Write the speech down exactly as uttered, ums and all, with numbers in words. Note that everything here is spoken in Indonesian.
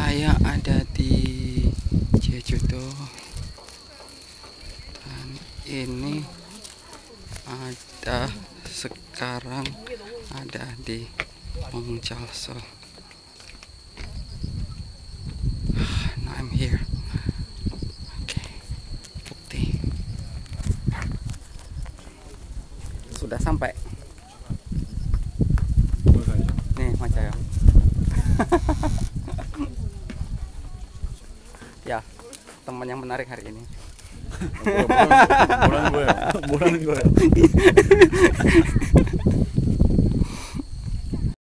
Saya ada di Jejudo dan ini ada sekarang ada di Ilchulbung. Now I'm here. Oke, bukti sudah sampai. Nih macam ya. Ya, teman yang menarik hari ini. 뭐라는 거야? 뭐라는 거야?